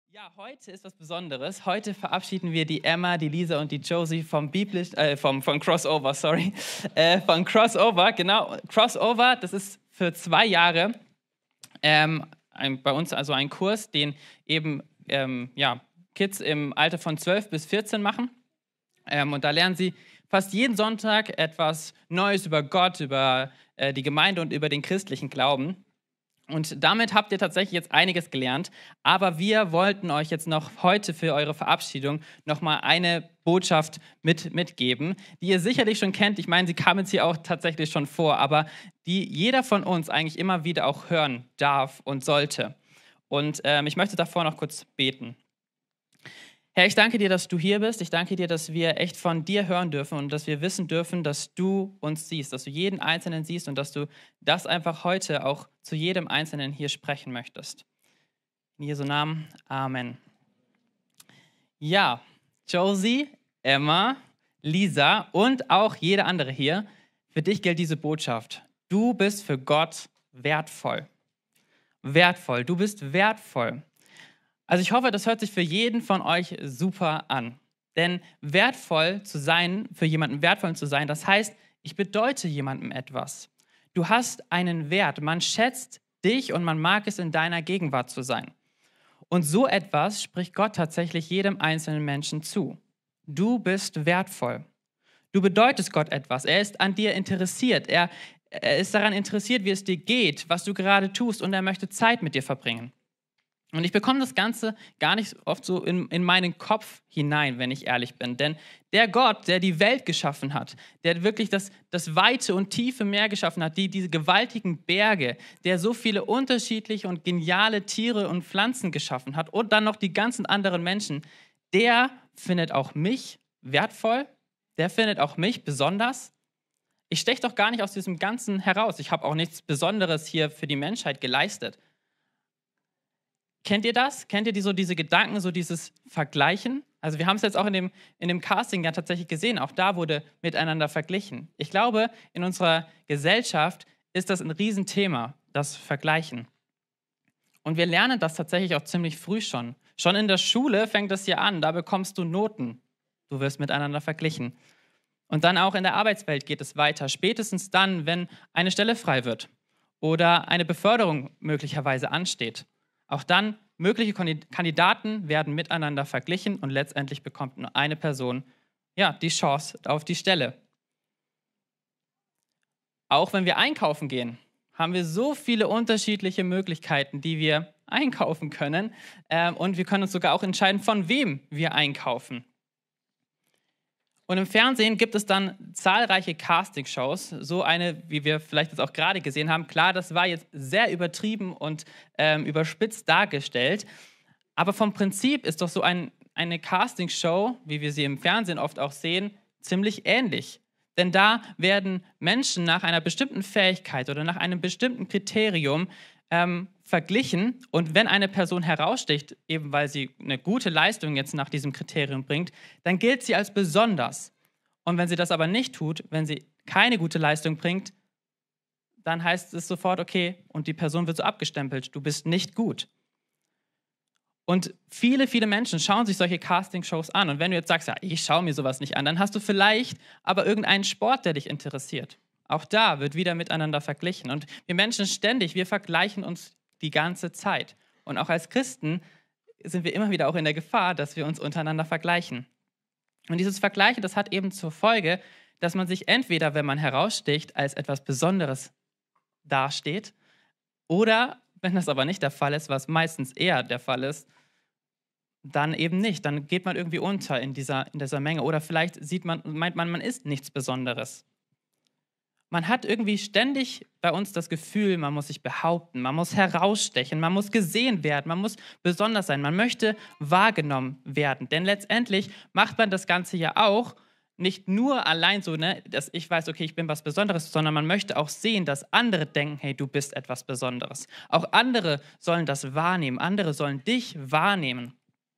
Ja, heute ist was Besonderes. Heute verabschieden wir die Emma, die Lisa und die Josie vom Crossover, sorry. Von Crossover, genau. Crossover, das ist für 2 Jahre bei uns also ein Kurs, den eben Kids im Alter von 12 bis 14 machen. Und da lernen sie fast jeden Sonntag etwas Neues über Gott, über die Gemeinde und über den christlichen Glauben. Und damit habt ihr tatsächlich jetzt einiges gelernt, aber wir wollten euch jetzt noch heute für eure Verabschiedung nochmal eine Botschaft mitgeben, die ihr sicherlich schon kennt. Ich meine, sie kam jetzt hier auch tatsächlich schon vor, aber die jeder von uns eigentlich immer wieder auch hören darf und sollte. Und ich möchte davor noch kurz beten. Herr, ich danke dir, dass du hier bist. Ich danke dir, dass wir echt von dir hören dürfen und dass wir wissen dürfen, dass du uns siehst, dass du jeden Einzelnen siehst und dass du das einfach heute auch zu jedem Einzelnen hier sprechen möchtest. In Jesu Namen, Amen. Ja, Josie, Emma, Lisa und auch jeder andere hier, für dich gilt diese Botschaft. Du bist für Gott wertvoll. Wertvoll, du bist wertvoll. Also ich hoffe, das hört sich für jeden von euch super an. Denn wertvoll zu sein, für jemanden wertvoll zu sein, das heißt, ich bedeute jemandem etwas. Du hast einen Wert, man schätzt dich und man mag es, in deiner Gegenwart zu sein. Und so etwas spricht Gott tatsächlich jedem einzelnen Menschen zu. Du bist wertvoll. Du bedeutest Gott etwas. Er ist an dir interessiert. Er ist daran interessiert, wie es dir geht, was du gerade tust und er möchte Zeit mit dir verbringen. Und ich bekomme das Ganze gar nicht oft so in meinen Kopf hinein, wenn ich ehrlich bin. Denn der Gott, der die Welt geschaffen hat, der wirklich das weite und tiefe Meer geschaffen hat, diese gewaltigen Berge, der so viele unterschiedliche und geniale Tiere und Pflanzen geschaffen hat und dann noch die ganzen anderen Menschen, der findet auch mich wertvoll, der findet auch mich besonders. Ich steche doch gar nicht aus diesem Ganzen heraus. Ich habe auch nichts Besonderes hier für die Menschheit geleistet. Kennt ihr das? Kennt ihr diese Gedanken, so dieses Vergleichen? Also wir haben es jetzt auch in dem Casting ja tatsächlich gesehen. Auch da wurde miteinander verglichen. Ich glaube, in unserer Gesellschaft ist das ein Riesenthema, das Vergleichen. Und wir lernen das tatsächlich auch ziemlich früh schon. Schon in der Schule fängt das hier an. Da bekommst du Noten. Du wirst miteinander verglichen. Und dann auch in der Arbeitswelt geht es weiter. Spätestens dann, wenn eine Stelle frei wird oder eine Beförderung möglicherweise ansteht. Auch dann, mögliche Kandidaten werden miteinander verglichen und letztendlich bekommt nur eine Person die Chance auf die Stelle. Auch wenn wir einkaufen gehen, haben wir so viele unterschiedliche Möglichkeiten, die wir einkaufen können. Und wir können uns sogar auch entscheiden, von wem wir einkaufen. Und im Fernsehen gibt es dann zahlreiche Castingshows, so eine, wie wir vielleicht jetzt auch gerade gesehen haben. Klar, das war jetzt sehr übertrieben und überspitzt dargestellt, aber vom Prinzip ist doch so eine Castingshow, wie wir sie im Fernsehen oft auch sehen, ziemlich ähnlich. Denn da werden Menschen nach einer bestimmten Fähigkeit oder nach einem bestimmten Kriterium verglichen. Und wenn eine Person heraussticht, eben weil sie eine gute Leistung jetzt nach diesem Kriterium bringt, dann gilt sie als besonders. Und wenn sie das aber nicht tut, wenn sie keine gute Leistung bringt, dann heißt es sofort, okay, und die Person wird so abgestempelt, du bist nicht gut. Und viele, viele Menschen schauen sich solche Castingshows an. Und wenn du jetzt sagst, ja, ich schaue mir sowas nicht an, dann hast du vielleicht aber irgendeinen Sport, der dich interessiert. Auch da wird wieder miteinander verglichen. Und wir Menschen ständig, wir vergleichen uns die ganze Zeit. Und auch als Christen sind wir immer wieder auch in der Gefahr, dass wir uns untereinander vergleichen. Und dieses Vergleichen, das hat eben zur Folge, dass man sich entweder, wenn man heraussticht, als etwas Besonderes dasteht, oder, wenn das aber nicht der Fall ist, was meistens eher der Fall ist, dann eben nicht. Dann geht man irgendwie unter in dieser Menge. Oder vielleicht meint man ist nichts Besonderes. Man hat irgendwie ständig bei uns das Gefühl, man muss sich behaupten, man muss herausstechen, man muss gesehen werden, man muss besonders sein, man möchte wahrgenommen werden. Denn letztendlich macht man das Ganze ja auch nicht nur allein so, dass ich weiß, okay, ich bin was Besonderes, sondern man möchte auch sehen, dass andere denken, hey, du bist etwas Besonderes. Auch andere sollen das wahrnehmen, andere sollen dich wahrnehmen.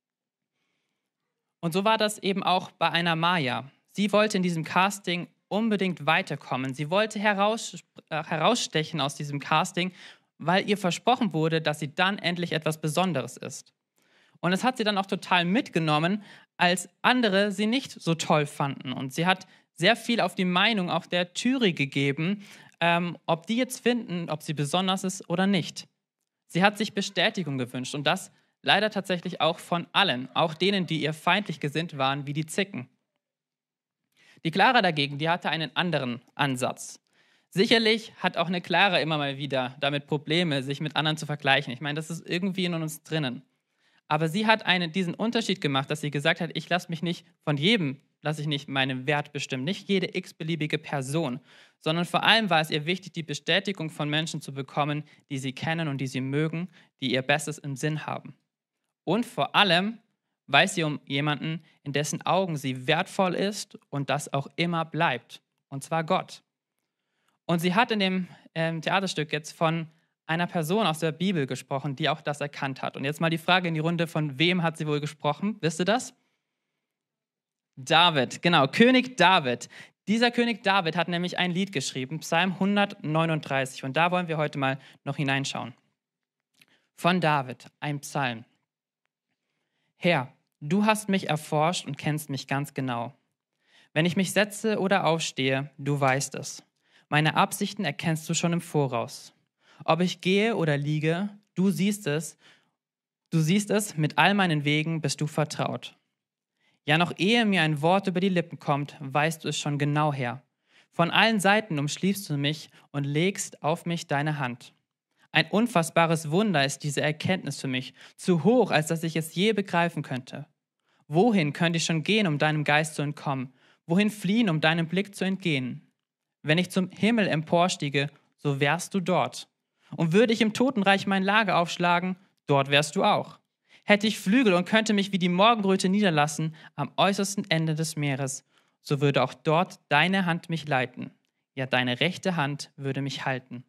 Und so war das eben auch bei einer Maya. Sie wollte in diesem Casting unbedingt weiterkommen. Sie wollte herausstechen aus diesem Casting, weil ihr versprochen wurde, dass sie dann endlich etwas Besonderes ist. Und es hat sie dann auch total mitgenommen, als andere sie nicht so toll fanden. Und sie hat sehr viel auf die Meinung auch der Jury gegeben, ob die jetzt finden, ob sie besonders ist oder nicht. Sie hat sich Bestätigung gewünscht und das leider tatsächlich auch von allen, auch denen, die ihr feindlich gesinnt waren, wie die Zicken. Die Clara dagegen, die hatte einen anderen Ansatz. Sicherlich hat auch eine Clara immer mal wieder damit Probleme, sich mit anderen zu vergleichen. Ich meine, das ist irgendwie in uns drinnen. Aber sie hat diesen Unterschied gemacht, dass sie gesagt hat, ich lasse mich nicht von jedem, lasse ich nicht meinen Wert bestimmen, nicht jede x-beliebige Person, sondern vor allem war es ihr wichtig, die Bestätigung von Menschen zu bekommen, die sie kennen und die sie mögen, die ihr Bestes im Sinn haben. Und vor allem weiß sie um jemanden, in dessen Augen sie wertvoll ist und das auch immer bleibt, und zwar Gott. Und sie hat in dem Theaterstück jetzt von einer Person aus der Bibel gesprochen, die auch das erkannt hat. Und jetzt mal die Frage in die Runde, von wem hat sie wohl gesprochen? Wisst ihr das? David, genau, König David. Dieser König David hat nämlich ein Lied geschrieben, Psalm 139. Und da wollen wir heute mal noch hineinschauen. Von David, ein Psalm. Herr, du hast mich erforscht und kennst mich ganz genau. Wenn ich mich setze oder aufstehe, du weißt es. Meine Absichten erkennst du schon im Voraus. Ob ich gehe oder liege, du siehst es. Du siehst es, mit all meinen Wegen bist du vertraut. Ja, noch ehe mir ein Wort über die Lippen kommt, weißt du es schon genau her. Von allen Seiten umschließt du mich und legst auf mich deine Hand. Ein unfassbares Wunder ist diese Erkenntnis für mich, zu hoch, als dass ich es je begreifen könnte. Wohin könnte ich schon gehen, um deinem Geist zu entkommen? Wohin fliehen, um deinem Blick zu entgehen? Wenn ich zum Himmel emporstiege, so wärst du dort. Und würde ich im Totenreich mein Lager aufschlagen, dort wärst du auch. Hätte ich Flügel und könnte mich wie die Morgenröte niederlassen am äußersten Ende des Meeres, so würde auch dort deine Hand mich leiten. Ja, deine rechte Hand würde mich halten.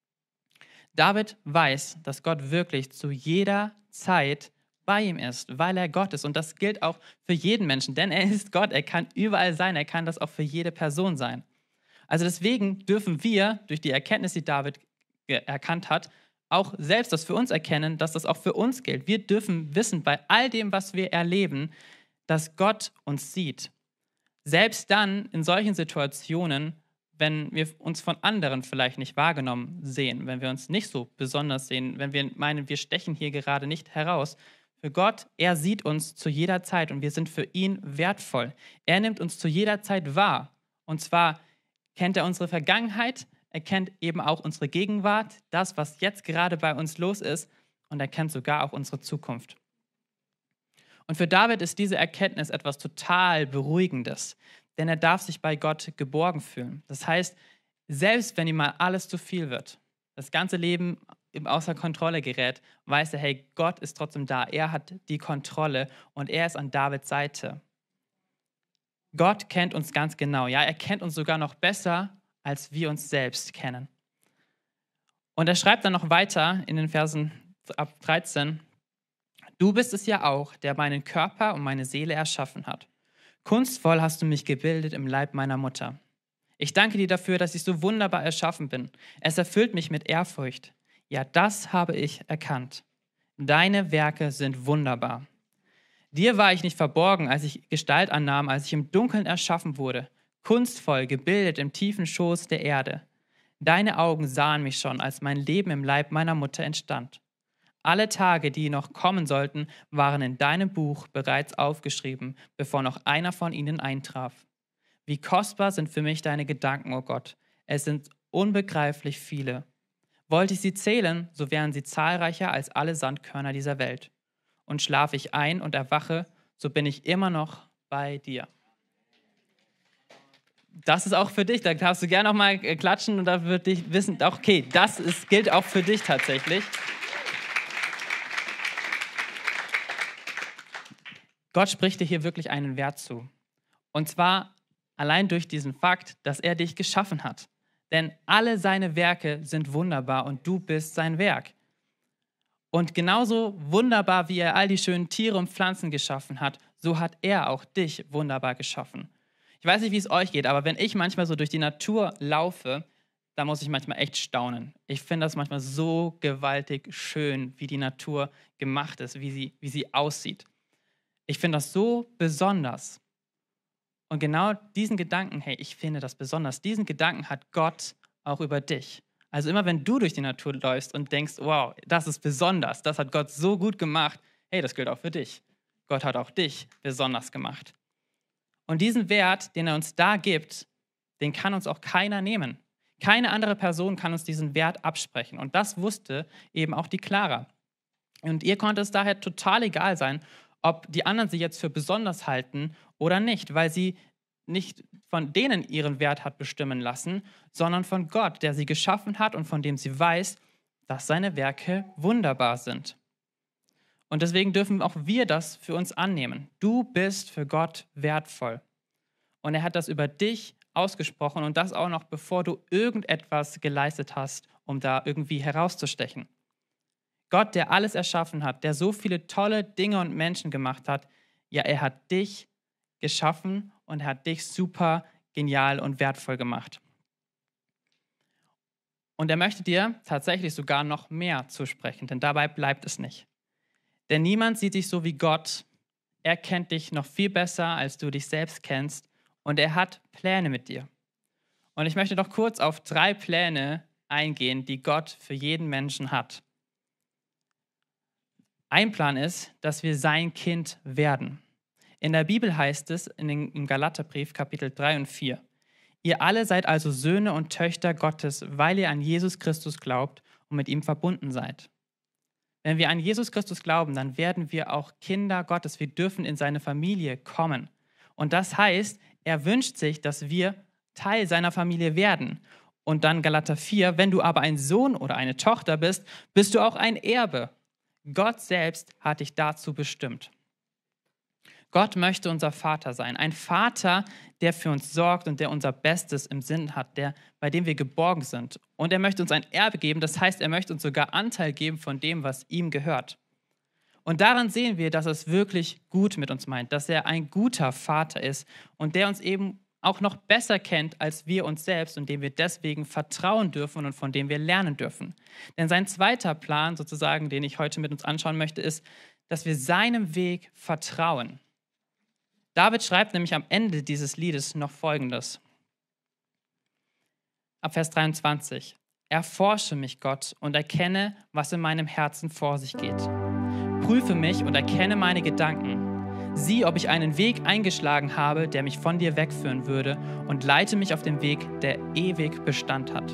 David weiß, dass Gott wirklich zu jeder Zeit bei ihm ist, weil er Gott ist. Und das gilt auch für jeden Menschen, denn er ist Gott, er kann überall sein, er kann das auch für jede Person sein. Also deswegen dürfen wir durch die Erkenntnis, die David erkannt hat, auch selbst das für uns erkennen, dass das auch für uns gilt. Wir dürfen wissen, bei all dem, was wir erleben, dass Gott uns sieht. Selbst dann in solchen Situationen, wenn wir uns von anderen vielleicht nicht wahrgenommen sehen, wenn wir uns nicht so besonders sehen, wenn wir meinen, wir stechen hier gerade nicht heraus. Für Gott, er sieht uns zu jeder Zeit und wir sind für ihn wertvoll. Er nimmt uns zu jeder Zeit wahr. Und zwar kennt er unsere Vergangenheit, er kennt eben auch unsere Gegenwart, das, was jetzt gerade bei uns los ist, und er kennt sogar auch unsere Zukunft. Und für David ist diese Erkenntnis etwas total Beruhigendes, denn er darf sich bei Gott geborgen fühlen. Das heißt, selbst wenn ihm mal alles zu viel wird, das ganze Leben außer Kontrolle gerät, weiß er, hey, Gott ist trotzdem da, er hat die Kontrolle und er ist an Davids Seite. Gott kennt uns ganz genau, ja, er kennt uns sogar noch besser, als wir uns selbst kennen. Und er schreibt dann noch weiter in den Versen ab 13, du bist es ja auch, der meinen Körper und meine Seele erschaffen hat. Kunstvoll hast du mich gebildet im Leib meiner Mutter. Ich danke dir dafür, dass ich so wunderbar erschaffen bin. Es erfüllt mich mit Ehrfurcht. Ja, das habe ich erkannt. Deine Werke sind wunderbar. Dir war ich nicht verborgen, als ich Gestalt annahm, als ich im Dunkeln erschaffen wurde, kunstvoll gebildet im tiefen Schoß der Erde. Deine Augen sahen mich schon, als mein Leben im Leib meiner Mutter entstand. Alle Tage, die noch kommen sollten, waren in deinem Buch bereits aufgeschrieben, bevor noch einer von ihnen eintraf. Wie kostbar sind für mich deine Gedanken, o Gott. Es sind unbegreiflich viele. Wollte ich sie zählen, so wären sie zahlreicher als alle Sandkörner dieser Welt. Und schlafe ich ein und erwache, so bin ich immer noch bei dir. Das ist auch für dich, da darfst du gerne noch mal klatschen und da wird dich wissen, okay, gilt auch für dich tatsächlich. Gott spricht dir hier wirklich einen Wert zu. Und zwar allein durch diesen Fakt, dass er dich geschaffen hat. Denn alle seine Werke sind wunderbar und du bist sein Werk. Und genauso wunderbar, wie er all die schönen Tiere und Pflanzen geschaffen hat, so hat er auch dich wunderbar geschaffen. Ich weiß nicht, wie es euch geht, aber wenn ich manchmal so durch die Natur laufe, da muss ich manchmal echt staunen. Ich finde das manchmal so gewaltig schön, wie die Natur gemacht ist, wie sie aussieht. Ich finde das so besonders. Und genau diesen Gedanken, hey, ich finde das besonders, diesen Gedanken hat Gott auch über dich. Also immer wenn du durch die Natur läufst und denkst, wow, das ist besonders, das hat Gott so gut gemacht, hey, das gilt auch für dich. Gott hat auch dich besonders gemacht. Und diesen Wert, den er uns da gibt, den kann uns auch keiner nehmen. Keine andere Person kann uns diesen Wert absprechen. Und das wusste eben auch die Clara. Und ihr konnte es daher total egal sein, ob die anderen sie jetzt für besonders halten oder nicht, weil sie nicht von denen ihren Wert hat bestimmen lassen, sondern von Gott, der sie geschaffen hat und von dem sie weiß, dass seine Werke wunderbar sind. Und deswegen dürfen auch wir das für uns annehmen. Du bist für Gott wertvoll. Und er hat das über dich ausgesprochen und das auch noch, bevor du irgendetwas geleistet hast, um da irgendwie herauszustechen. Gott, der alles erschaffen hat, der so viele tolle Dinge und Menschen gemacht hat, ja, er hat dich geschaffen und er hat dich super genial und wertvoll gemacht. Und er möchte dir tatsächlich sogar noch mehr zusprechen, denn dabei bleibt es nicht. Denn niemand sieht dich so wie Gott. Er kennt dich noch viel besser, als du dich selbst kennst und er hat Pläne mit dir. Und ich möchte noch kurz auf 3 Pläne eingehen, die Gott für jeden Menschen hat. Ein Plan ist, dass wir sein Kind werden. In der Bibel heißt es im Galaterbrief Kapitel 3 und 4, ihr alle seid also Söhne und Töchter Gottes, weil ihr an Jesus Christus glaubt und mit ihm verbunden seid. Wenn wir an Jesus Christus glauben, dann werden wir auch Kinder Gottes. Wir dürfen in seine Familie kommen. Und das heißt, er wünscht sich, dass wir Teil seiner Familie werden. Und dann Galater 4, wenn du aber ein Sohn oder eine Tochter bist, bist du auch ein Erbe. Gott selbst hat dich dazu bestimmt. Gott möchte unser Vater sein. Ein Vater, der für uns sorgt und der unser Bestes im Sinn hat, bei dem wir geborgen sind. Und er möchte uns ein Erbe geben, das heißt, er möchte uns sogar Anteil geben von dem, was ihm gehört. Und daran sehen wir, dass er es wirklich gut mit uns meint, dass er ein guter Vater ist und der uns eben auch noch besser kennt als wir uns selbst und dem wir deswegen vertrauen dürfen und von dem wir lernen dürfen. Denn sein zweiter Plan sozusagen, den ich heute mit uns anschauen möchte, ist, dass wir seinem Weg vertrauen. David schreibt nämlich am Ende dieses Liedes noch Folgendes. Ab Vers 23. Erforsche mich, Gott, und erkenne, was in meinem Herzen vor sich geht. Prüfe mich und erkenne meine Gedanken. Sieh, ob ich einen Weg eingeschlagen habe, der mich von dir wegführen würde, und leite mich auf den Weg, der ewig Bestand hat.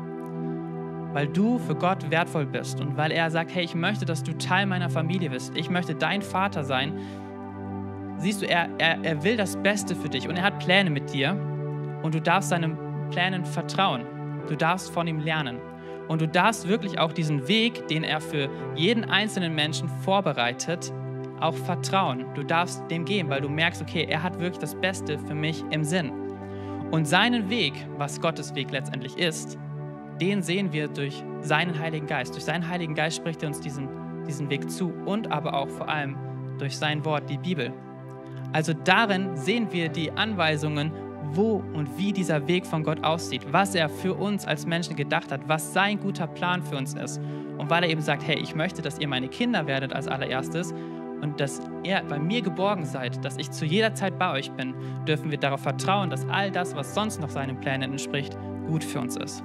Weil du für Gott wertvoll bist und weil er sagt, hey, ich möchte, dass du Teil meiner Familie bist, ich möchte dein Vater sein, siehst du, er will das Beste für dich und er hat Pläne mit dir und du darfst seinen Plänen vertrauen. Du darfst von ihm lernen und du darfst wirklich auch diesen Weg, den er für jeden einzelnen Menschen vorbereitet, auch vertrauen. Du darfst dem gehen, weil du merkst, okay, er hat wirklich das Beste für mich im Sinn. Und seinen Weg, was Gottes Weg letztendlich ist, den sehen wir durch seinen Heiligen Geist. Durch seinen Heiligen Geist spricht er uns diesen Weg zu und aber auch vor allem durch sein Wort, die Bibel. Also darin sehen wir die Anweisungen, wo und wie dieser Weg von Gott aussieht, was er für uns als Menschen gedacht hat, was sein guter Plan für uns ist. Und weil er eben sagt, hey, ich möchte, dass ihr meine Kinder werdet als allererstes und dass ihr bei mir geborgen seid, dass ich zu jeder Zeit bei euch bin, dürfen wir darauf vertrauen, dass all das, was sonst noch seinen Plänen entspricht, gut für uns ist.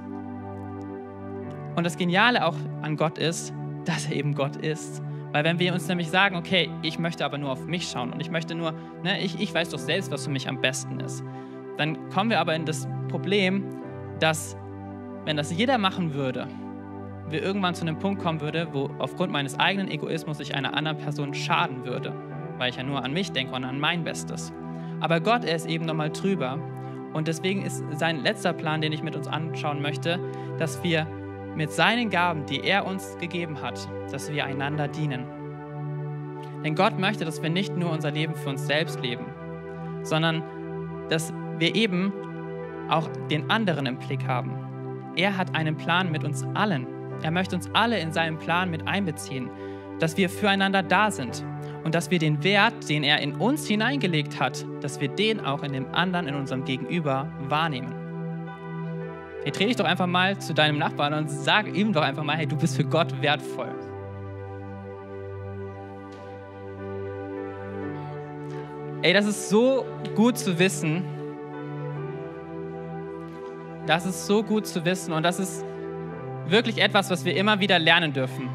Und das Geniale auch an Gott ist, dass er eben Gott ist. Weil wenn wir uns nämlich sagen, okay, ich möchte aber nur auf mich schauen und ich möchte nur, ich weiß doch selbst, was für mich am besten ist, dann kommen wir aber in das Problem, dass, wenn das jeder machen würde, wir irgendwann zu einem Punkt kommen würde, wo aufgrund meines eigenen Egoismus ich einer anderen Person schaden würde, weil ich ja nur an mich denke und an mein Bestes. Aber Gott, er ist eben nochmal drüber und deswegen ist sein letzter Plan, den ich mit uns anschauen möchte, dass wir mit seinen Gaben, die er uns gegeben hat, dass wir einander dienen. Denn Gott möchte, dass wir nicht nur unser Leben für uns selbst leben, sondern dass wir eben auch den anderen im Blick haben. Er hat einen Plan mit uns allen. Er möchte uns alle in seinen Plan mit einbeziehen, dass wir füreinander da sind und dass wir den Wert, den er in uns hineingelegt hat, dass wir den auch in dem anderen, in unserem Gegenüber wahrnehmen. Hey, dreh dich doch einfach mal zu deinem Nachbarn und sag ihm doch einfach mal, hey, du bist für Gott wertvoll. Ey, das ist so gut zu wissen. Das ist so gut zu wissen und das ist wirklich etwas, was wir immer wieder lernen dürfen.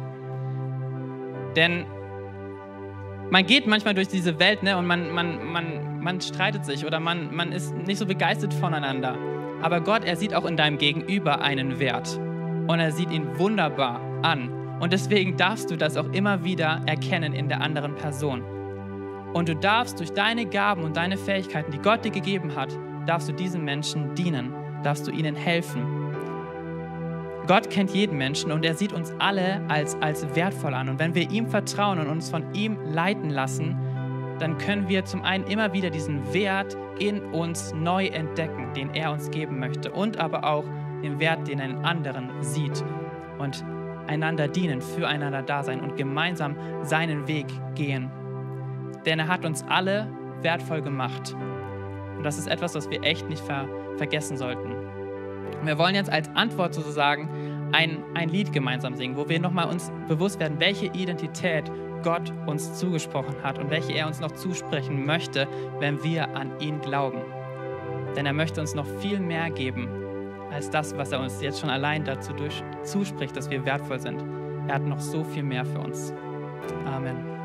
Denn man geht manchmal durch diese Welt, ne, und man streitet sich oder man ist nicht so begeistert voneinander. Aber Gott, er sieht auch in deinem Gegenüber einen Wert und er sieht ihn wunderbar an. Und deswegen darfst du das auch immer wieder erkennen in der anderen Person. Und du darfst durch deine Gaben und deine Fähigkeiten, die Gott dir gegeben hat, darfst du diesen Menschen dienen, darfst du ihnen helfen. Gott kennt jeden Menschen und er sieht uns alle als wertvoll an. Und wenn wir ihm vertrauen und uns von ihm leiten lassen, dann können wir zum einen immer wieder diesen Wert in uns neu entdecken, den er uns geben möchte. Und aber auch den Wert, den er in anderen sieht. Und einander dienen, füreinander da sein und gemeinsam seinen Weg gehen. Denn er hat uns alle wertvoll gemacht. Und das ist etwas, was wir echt nicht vergessen sollten. Und wir wollen jetzt als Antwort sozusagen ein Lied gemeinsam singen, wo wir nochmal uns bewusst werden, welche Identität Gott uns zugesprochen hat und welche er uns noch zusprechen möchte, wenn wir an ihn glauben. Denn er möchte uns noch viel mehr geben, als das, was er uns jetzt schon allein dazu zuspricht, dass wir wertvoll sind. Er hat noch so viel mehr für uns. Amen.